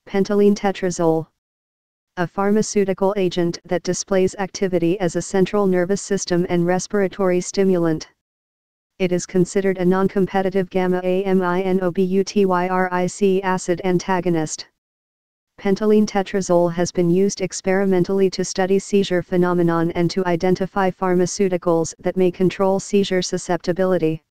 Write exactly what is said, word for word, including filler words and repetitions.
Pentylenetetrazole. A pharmaceutical agent that displays activity as a central nervous system and respiratory stimulant. It is considered a non-competitive gamma-aminobutyric acid antagonist. Pentylenetetrazole has been used experimentally to study seizure phenomenon and to identify pharmaceuticals that may control seizure susceptibility.